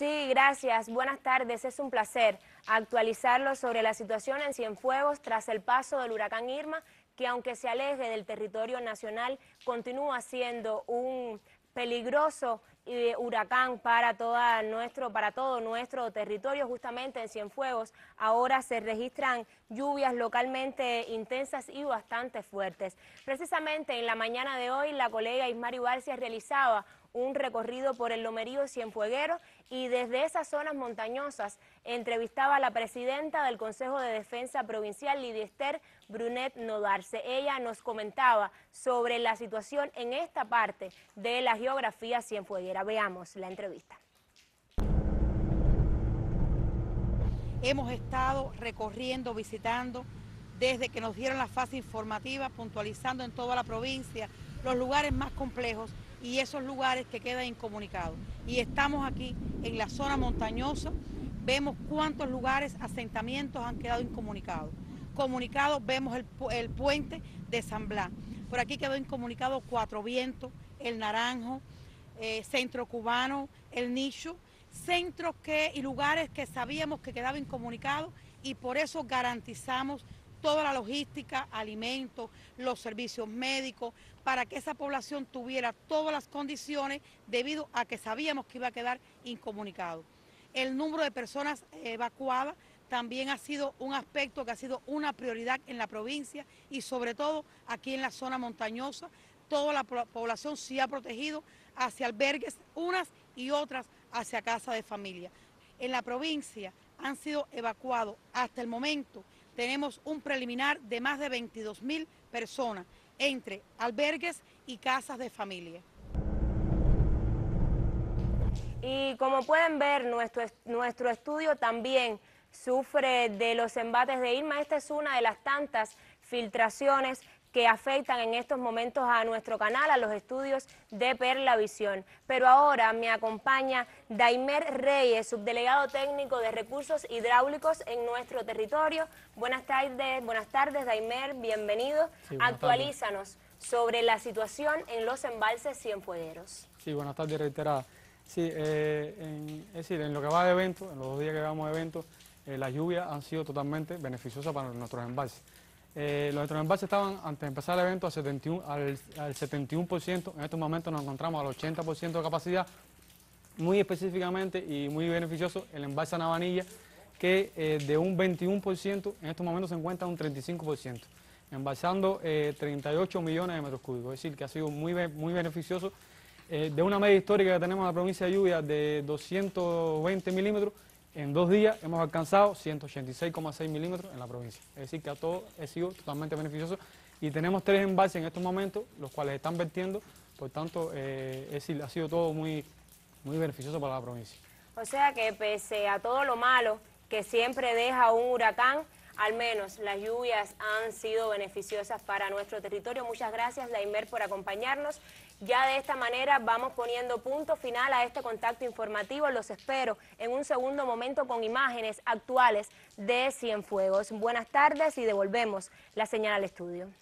Sí, gracias. Buenas tardes. Es un placer actualizarlo sobre la situación en Cienfuegos tras el paso del huracán Irma, que aunque se aleje del territorio nacional, continúa siendo un peligroso huracán para todo nuestro territorio. Justamente en Cienfuegos ahora se registran lluvias localmente intensas y bastante fuertes. Precisamente en la mañana de hoy la colega Ismari Barcia realizaba un recorrido por el lomerío cienfueguero y desde esas zonas montañosas entrevistaba a la presidenta del Consejo de Defensa Provincial, Lidia Esther Brunet Nodarse. Ella nos comentaba sobre la situación en esta parte de la geografía cienfueguera. Veamos la entrevista. Hemos estado recorriendo, visitando, desde que nos dieron la fase informativa, puntualizando en toda la provincia los lugares más complejos y esos lugares que quedan incomunicados. Y estamos aquí en la zona montañosa, vemos cuántos lugares, asentamientos han quedado incomunicados. Comunicados vemos el puente de San Blas. Por aquí quedó incomunicado Cuatro Vientos, El Naranjo, Centro Cubano, El Nicho, centros y lugares que sabíamos que quedaban incomunicados y por eso garantizamos toda la logística, alimentos, los servicios médicos, para que esa población tuviera todas las condiciones debido a que sabíamos que iba a quedar incomunicado. El número de personas evacuadas también ha sido un aspecto que ha sido una prioridad en la provincia y sobre todo aquí en la zona montañosa, toda la población se ha protegido hacia albergues, unas y otras hacia casa de familia. En la provincia han sido evacuados hasta el momento, tenemos un preliminar de más de 22.000 personas entre albergues y casas de familia. Y como pueden ver, nuestro estudio también sufre de los embates de Irma. Esta es una de las tantas filtraciones que afectan en estos momentos a nuestro canal, a los estudios de Perlavisión. Pero ahora me acompaña Daimer Reyes, subdelegado técnico de Recursos Hidráulicos en nuestro territorio. Buenas tardes Daimer, bienvenido. Sí, Actualízanos sobre la situación en los embalses cienfuegueros. Sí, buenas tardes, reiterada. Sí, es decir, en lo que va de eventos, en los 2 días que llevamos de eventos, las lluvias han sido totalmente beneficiosas para nuestros embalses. Nuestros embalses estaban, antes de empezar el evento, al 71%, en estos momentos nos encontramos al 80% de capacidad, muy específicamente y muy beneficioso el embalse Navanilla, que de un 21%, en estos momentos se encuentra un 35%, embalsando 38 millones de metros cúbicos, es decir, que ha sido muy beneficioso. De una media histórica que tenemos en la provincia de lluvia de 220 milímetros, en 2 días hemos alcanzado 186,6 milímetros en la provincia. Es decir, que a todo ha sido totalmente beneficioso y tenemos 3 embalses en estos momentos, los cuales están vertiendo, por tanto, es decir, ha sido todo muy beneficioso para la provincia. O sea que pese a todo lo malo que siempre deja un huracán, al menos las lluvias han sido beneficiosas para nuestro territorio. Muchas gracias, Daimer, por acompañarnos. Ya de esta manera vamos poniendo punto final a este contacto informativo. Los espero en un segundo momento con imágenes actuales de Cienfuegos. Buenas tardes y devolvemos la señal al estudio.